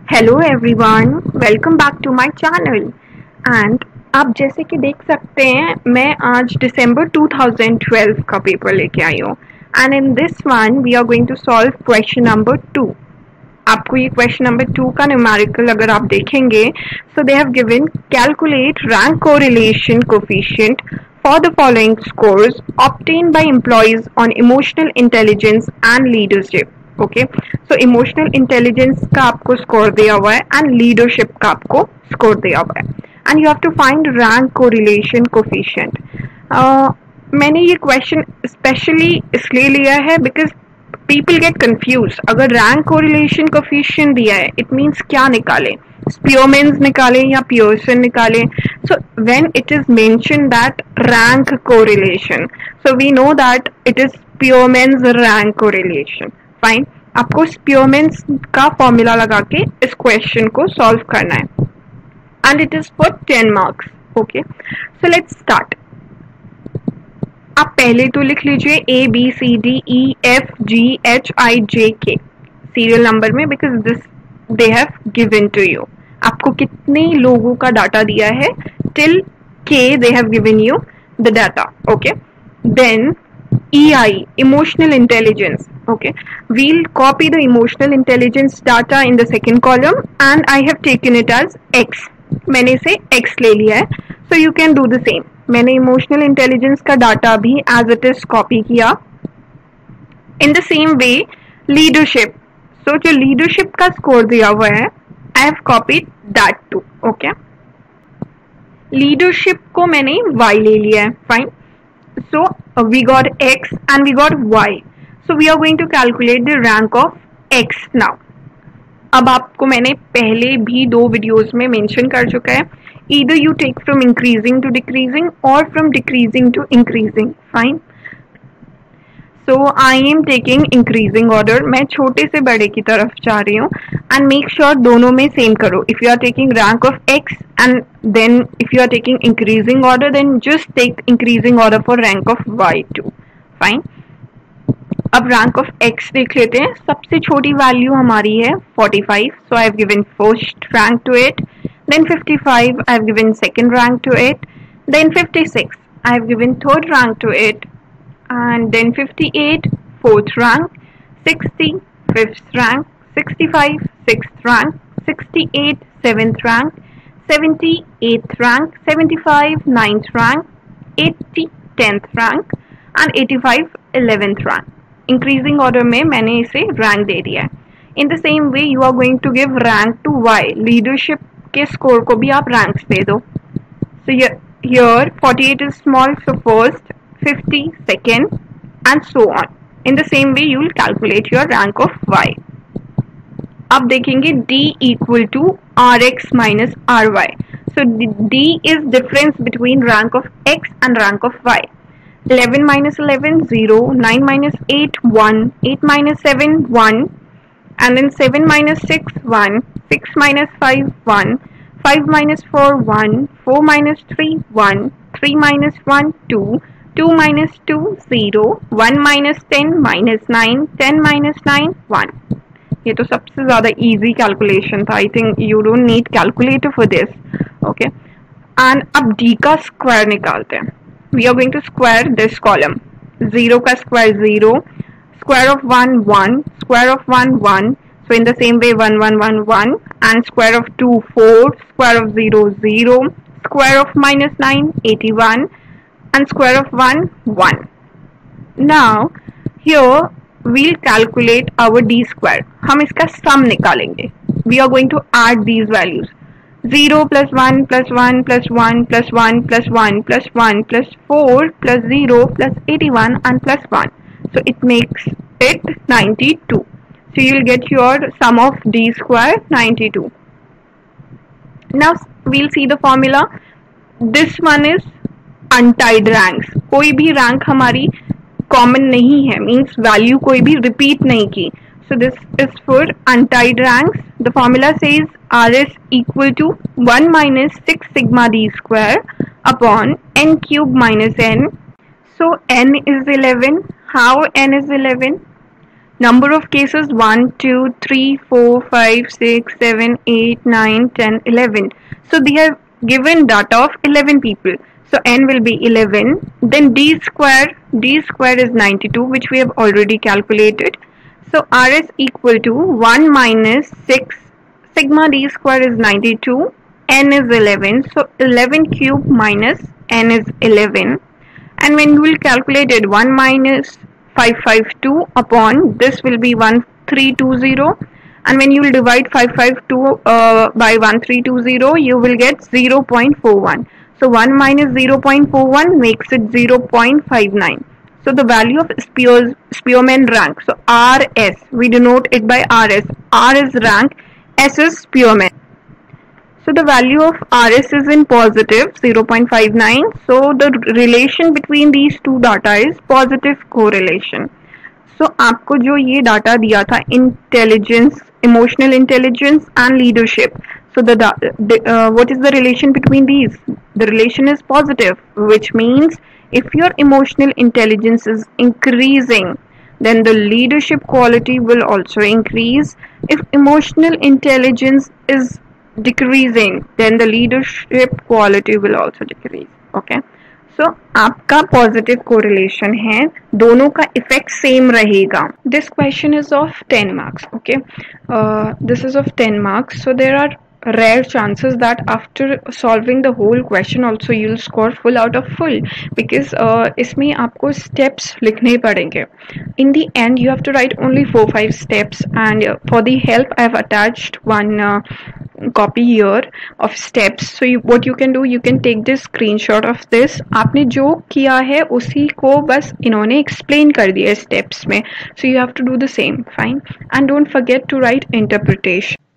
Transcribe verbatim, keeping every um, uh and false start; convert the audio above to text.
Hello everyone, welcome back to my channel. And आप जैसे कि देख सकते हैं, मैं आज दिसंबर टू थाउजेंड ट्वेल्व का पेपर लेके आई हूँ। And in this one we are going to solve question number two. आपको ये क्वेश्चन नंबर टू का न्यूमेरिकल अगर आप देखेंगे, so they have given calculate rank correlation coefficient for the following scores obtained by employees on emotional intelligence and leadership. Okay, so emotional intelligence का आपको score दिया हुआ है एंड लीडरशिप का आपको स्कोर दिया हुआ है and you have to find rank correlation coefficient. मैंने ये क्वेश्चन स्पेशली इसलिए लिया है बिकॉज पीपल गेट कंफ्यूज। अगर रैंक कोरिलेशन कोफिशिएंट दिया है, इट मीन्स क्या निकालें, स्पियरमैन्स निकालें या पियर्सन निकालें। So when it is mention that rank correlation, so we know that it is Spearman's rank correlation. Fine, आपको स्पियरमैन्स का फॉर्मूला लगा के इस क्वेश्चन को सॉल्व करना है and it is for ten marks. Okay, so let's start. आप पहले तो लिख लीजिए A B C D E F G H I J K serial number में, because this they have given to you. आपको कितने लोगों का डाटा दिया है, till K they have given you the data. Okay, then E I, emotional intelligence. Okay, we'll copy the emotional intelligence data in the second column and I have taken it as X. मैंने इसे X ले लिया है, so you can do the same. मैंने emotional intelligence का data भी as it is copy किया। In the same way, leadership. So जो leadership का score दिया हुआ है, I have copied that too. Okay, leadership को मैंने Y ले लिया है। Fine. So uh, we got X and we got Y. So we are going to calculate the rank of X now. अब आपको मैंने पहले भी दो वीडियोस में मेंशन कर चुका है, either you take from increasing to decreasing or from decreasing to increasing. Fine. So I am taking increasing order. मैं छोटे से बड़े की तरफ जा रही हूँ and make sure दोनों में same करो. If you are taking rank of X and then if you are taking increasing order, then just take increasing order for rank of Y too. Fine. अब rank of X देख लेते हैं। सबसे छोटी value हमारी है forty-five, so I have given first rank to it. Then fifty-five, I have given second rank to it. Then fifty-six, I have given third rank to it. And then fifty-eight, fourth rank. Sixty, fifth rank. Sixty-five, sixth rank. Sixty-eight, seventh rank. Seventy, eighth rank. Seventy-five, ninth rank. Eighty, tenth rank. And eighty-five, eleventh rank. Increasing order में मैंने इसे rank दे दिया है। In the same way, you are going to give rank to Y. Leadership के score को भी आप ranks दे दो। So here, here forty-eight is small, so first, fifty, second, and so on. In the same way, you will calculate your rank of Y. अब देखेंगे D equal to R X minus R Y. So D is difference between rank of X and rank of Y. eleven minus eleven, zero. nine minus eight, one. eight minus seven, one. And then seven minus six, one. six minus five, one. five minus four, one. four minus three, one. three minus one, two. two minus two, zero. one minus ten, minus nine. ten minus nine, one. ये तो सबसे ज़्यादा easy calculation था। I think you don't need calculator for this. Okay. And अब D का square निकालते हैं। We are going to square this column. zero का square zero. Square of one, one. Square of one, one. So in the same way, one, one, one, one. And square of two, four. Square of zero, zero. Square of minus nine, eighty-one. And square of one, one. Now here we'll calculate our D square. हम इसका sum निकालेंगे. We are going to add these values. zero plus one plus one plus one plus one plus one plus one plus four plus zero plus eighty-one and plus one. So it makes it ninety-two. So you'll get your sum of D square ninety-two. Now we'll see the formula. This one is untied ranks. कोई भी rank हमारी common नहीं है, means value कोई भी repeat नहीं की। So this is for untied ranks. The formula says R S equal to one minus six sigma D square upon N cube minus N. So N is eleven. How N is eleven? Number of cases one, two, three, four, five, six, seven, eight, nine, ten, eleven. So they have given data of eleven people. So n will be eleven. Then d square, d square is ninety-two, which we have already calculated. So R is equal to one minus six, sigma d square is ninety-two, n is eleven. So eleven cube minus n is eleven. And when you will calculate it, one minus five hundred fifty-two upon this will be one three two zero, and when you will divide five hundred fifty-two uh, by one three two zero, you will get zero point four one. So one minus zero point four one makes it zero point five nine. So the value of Spear, Spearman rank, so R S, we denote it by R S. R is rank, S is Spearman. So the value of R S is in positive zero point five nine. So the relation between these two data is positive correlation. So आपको जो ये data दिया था intelligence, emotional intelligence and leadership. So the, the uh, what is the relation between these? The relation is positive, which means if your emotional intelligence is increasing, then the leadership quality will also increase. If emotional intelligence is decreasing, then the leadership quality will also decrease. Okay, so आपका positive correlation है, दोनों का effect same रहेगा. This question is of ten marks. Okay, uh, this is of ten marks. So there are rare chances that after solving the whole question also you'll score full out of full, because uh, इसमें आपको steps लिखने पड़ेंगे. In the end you have to write only four five steps, and uh, for the help I have attached one uh, copy here of steps. So you, what you can do, you can take this screenshot of this. आपने जो किया है उसी को बस इन्होंने explain कर दिया steps में. So you have to do the same. Fine, and don't forget to write interpretation.